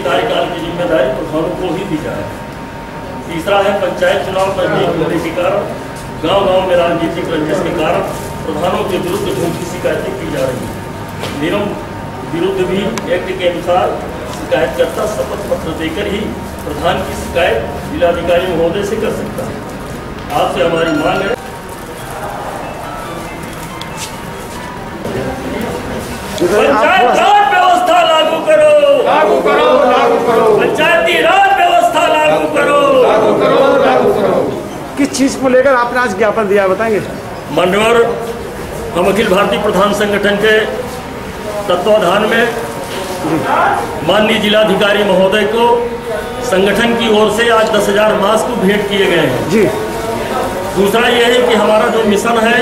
कार्यकाल की जिम्मेदारी प्रधानों को ही दी जाए। तीसरा है पंचायत चुनाव नजदीक होने के कारण गांव-गांव में राजनीतिक रंजिश के कारण प्रधानों के विरुद्ध झूठी शिकायतें की जा रही हैं। नियम विरुद्ध भी एक्ट के अनुसार शिकायतकर्ता शपथ पत्र देकर ही प्रधान की शिकायत जिलाधिकारी महोदय से कर सकता है। आपसे हमारी मांग है पंचायत राज व्यवस्था लागू करो, लागू करो, लागू करो। पंचायती राज व्यवस्था लागू करो, लागू करो, लागू करो। किस चीज को लेकर आपने आज ज्ञापन दिया बताएंगे? मान्यवर हम अखिल भारतीय प्रधान संगठन के तत्वाधान में माननीय जिलाधिकारी महोदय को संगठन की ओर से आज 10,000 मास्क भेंट किए गए हैं जी। दूसरा ये है कि हमारा जो मिशन है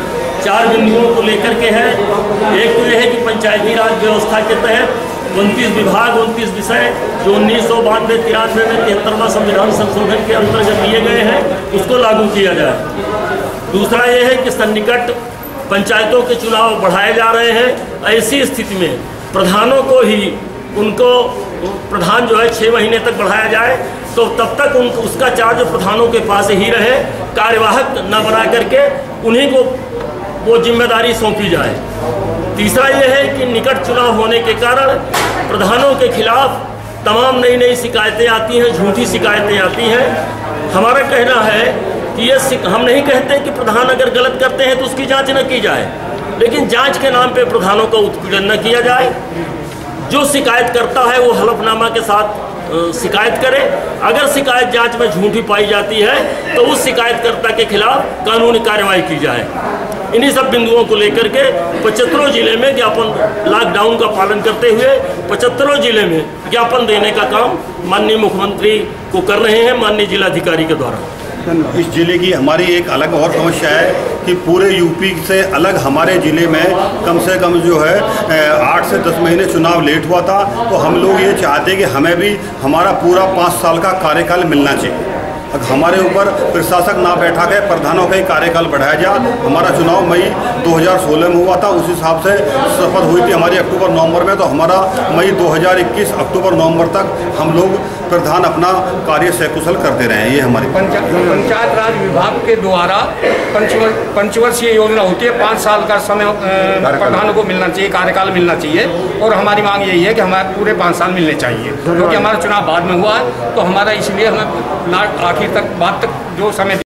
4 बिंदुओं को लेकर के है। एक तो यह है कि पंचायती राज व्यवस्था के तहत 29 विभाग 29 विषय जो 1992-93 में 73वां संविधान संशोधन के अंतर्गत लिए गए हैं उसको लागू किया जाए। दूसरा यह है कि सन्निकट पंचायतों के चुनाव बढ़ाए जा रहे हैं। ऐसी स्थिति में प्रधानों को ही उनको प्रधान जो है 6 महीने तक बढ़ाया जाए तो तब तक उनको उसका चार्ज प्रधानों के पास ही रहे, कार्यवाहक न बना करके उन्हीं को वो जिम्मेदारी सौंपी जाए। तीसरा यह है कि निकट चुनाव होने के कारण प्रधानों के खिलाफ तमाम नई शिकायतें आती हैं, झूठी शिकायतें आती हैं। हमारा कहना है कि ये हम नहीं कहते कि प्रधान अगर गलत करते हैं तो उसकी जांच न की जाए, लेकिन जांच के नाम पे प्रधानों का उत्पीड़न न किया जाए। जो शिकायत करता है वो हलफनामा के साथ शिकायत करे। अगर शिकायत जांच में झूठी पाई जाती है तो उस शिकायतकर्ता के खिलाफ कानूनी कार्रवाई की जाए। इन्हीं सब बिंदुओं को लेकर के 75 जिले में ज्ञापन लॉकडाउन का पालन करते हुए 75 जिले में ज्ञापन देने का काम माननीय मुख्यमंत्री को कर रहे हैं माननीय जिलाधिकारी के द्वारा। इस जिले की हमारी एक अलग और समस्या है कि पूरे यूपी से अलग हमारे ज़िले में कम से कम जो है 8 से 10 महीने चुनाव लेट हुआ था। तो हम लोग ये चाहते हैं कि हमें भी हमारा पूरा 5 साल का कार्यकाल मिलना चाहिए। हमारे ऊपर प्रशासक ना बैठा के प्रधानों का ही कार्यकाल बढ़ाया जाए। हमारा चुनाव मई 2016 में हुआ था, उस हिसाब से शपथ हुई थी हमारी अक्टूबर-नवंबर में। तो हमारा मई 2021 अक्टूबर-नवंबर तक हम लोग प्रधान अपना कार्य सकुशल करते रहे हैं। ये हमारी पंचायत राज विभाग के द्वारा पंचवर्षीय योजना होती है। 5 साल का समय प्रधानों को मिलना चाहिए, कार्यकाल मिलना चाहिए। और हमारी मांग यही है कि हमारे पूरे 5 साल मिलने चाहिए, क्योंकि हमारा चुनाव बाद में हुआ है। तो हमारा इसलिए हमें आखिर तक बाद तक जो समय